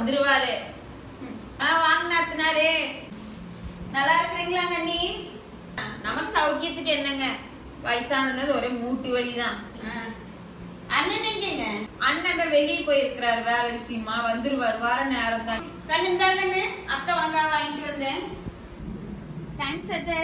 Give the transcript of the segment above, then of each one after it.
வந்துருவாரு. வாங்க நாத்தனாரே, நல்லா இருக்கிறீங்களா கண்ணி? நமக்கு சௌக்கியத்துக்கு என்னங்க, வயசானது ஒரே மூட்டு வலிதான். அண்ணன் எங்கங்க? அண்ணன் வெளியே போயிருக்கிறாரு வேலை விஷயமா, வந்துருவாரு, வர நேரம் தான். கண்ணு இருந்தா கண்ணு, அத்தை உனக்காக வாங்கிட்டு வந்தேன். தேங்க்ஸ் அத்தை.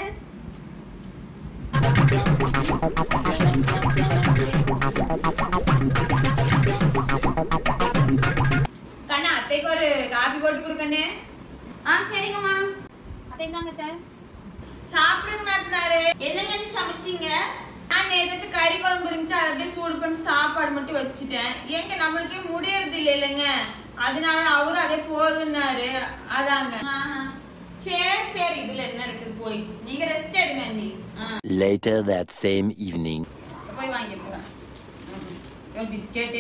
கண்ணா அத்தைக்கு ஒரு காபி போட்டு கொடுக்கண்ணே. சரிங்கம்மா. அத்தை தாங்க அத்தை. சாப்பிடுங்க நாத்தனாரு. என்னங்க சமைச்சீங்க? நான் ஏதாச்சும் கறி குழம்பு இருந்துச்சு, அதை அப்படியே சூடு பண்ணி சாப்பாடு மட்டும் வச்சுட்டேன். ஏங்க நம்மளுக்கே முடியறது இல்லைங்க, அதனால அவரும் அதே போதுன்னாரு. அதாங்க. சரி சரி, இதுல என்ன இருக்குது, போய் நீங்க ரெஸ்ட் எடுங்க அண்ணி. Later that same evening. போய் வாங்கிருக்கிறேன் ஒரு பிஸ்கெட்.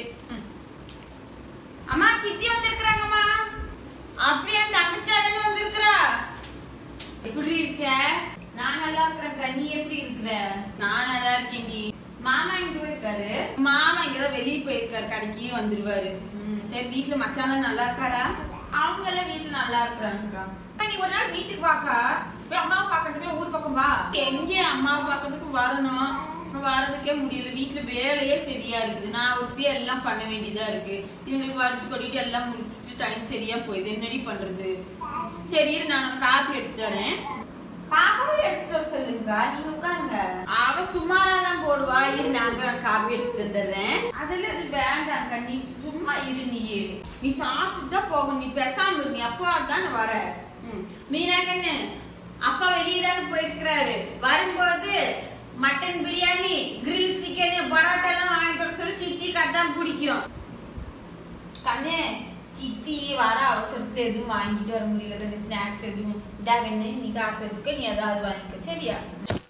அம்மா சித்தி வந்திருக்கிறாங்கம்மா. அப்படியே அந்த அங்கச்சாரன்னு வந்திருக்கிறா. எப்படி இருக்க? நான் நல்லா இருக்கிறேன். நீ எப்படி இருக்கிற? நான் நல்லா இருக்கேன்டி. மாமா இங்க இருக்காரு. மாமா இங்கதான் வெளியே போயிருக்காரு, கடைக்கு வந்துருவாரு. சரி, வீட்டுல மச்சான் நல்லா இருக்காரா? அவங்க எல்லாம் வீட்டுல நல்லா இருக்கிறாங்கக்கா. நீ ஒரு நாள் வீட்டுக்கு வாக்கா, அம்மாவை பாக்கிறதுக்கு ஊர் பக்கம் வா. எங்க அம்மாவை பாக்கிறதுக்கு வரணும், வரதுக்கே முடியல. வீட்டுல வேலையே சரியா இருக்குது. நான் ஒருத்தி எல்லாம் பண்ண வேண்டியதா இருக்கு. இதுங்களுக்கு வடிச்சு கொட்டிட்டு எல்லாம் முடிச்சுட்டு டைம் சரியா போயிடுது. என்னடி பண்றது? சரி, நான் காப்பி எடுத்துட்டு வரேன். பாப்பாவும் எடுத்துட்டு வர சொல்லுங்க, நீங்க உட்காருங்க. அவ சுமாராதான் போடுவா. இரு, நான் காப்பி எடுத்துட்டு வந்துடுறேன். அதெல்லாம் இது வேண்டாங்க, நீ சும்மா இரு. நீ சாப்பிட்டு தான் போகணும். நீ பேசாம இரு, நீ அப்பா தான் வர. மீனா கண்ணு, அப்பா வெளியே தான் போயிருக்கிறாரு. வரும்போது mutton biryani, grill chicken, parotta எல்லாம் வாங்கிட்டு வர சொல்லி சித்திக்கு அதான் பிடிக்கும். கண்ணு, சித்தி வர அவசரத்துல எதுவும் வாங்கிட்டு வர முடியல. ஸ்நாக்ஸ் எதுவும் இதா வேணும், நீ காசு வச்சுக்க, நீ ஏதாவது வாங்கிக்க, சரியா?